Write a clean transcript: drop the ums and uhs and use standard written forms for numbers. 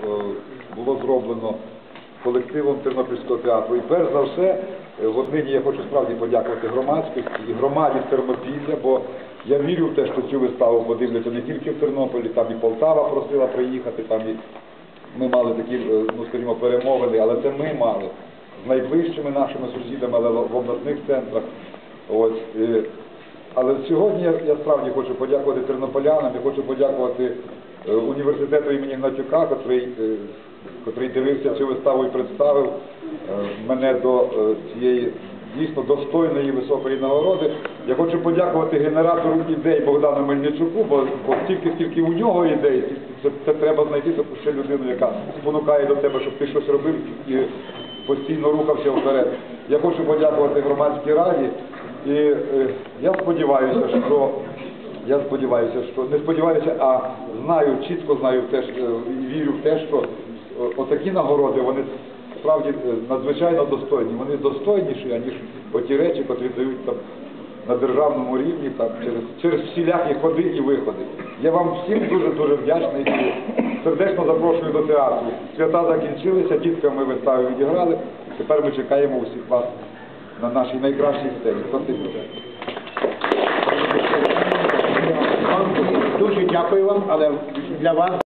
було зроблено колективом Тернопільського театру. І перш за все, нині я хочу справді подякувати громадськості і громаді Тернопілля, бо я вірю в те, що цю виставу подивляться не тільки в Тернополі, там і Полтава просила приїхати, там і ми мали такі, скажімо, перемовини, але це ми мали з найближчими нашими сусідами, але в обласних центрах. Ось. Але сьогодні я справді хочу подякувати тернополянам, я хочу подякувати університету імені Гнатюка, котрий дивився цю виставу і представив мене до цієї дійсно достойної високої нагороди. Я хочу подякувати генератору ідей Богдану Мельничуку, бо стільки у нього ідей, це треба знайти таку ще людину, яка спонукає до тебе, щоб ти щось робив і постійно рухався вперед. Я хочу подякувати громадській раді, і я сподіваюся, чітко знаю і вірю в те, що отакі нагороди, вони справді надзвичайно достойні. Вони достойніші, аніж оті речі, котрі дають там на державному рівні, там, через всілякі ходи і виходи. Я вам всім дуже-дуже вдячний і сердечно запрошую до театру. Свята закінчилися, діткам ми вистави відіграли, тепер ми чекаємо усіх вас на нашій найкращій сцені. Спасибі. Дуже дякую вам, але для вас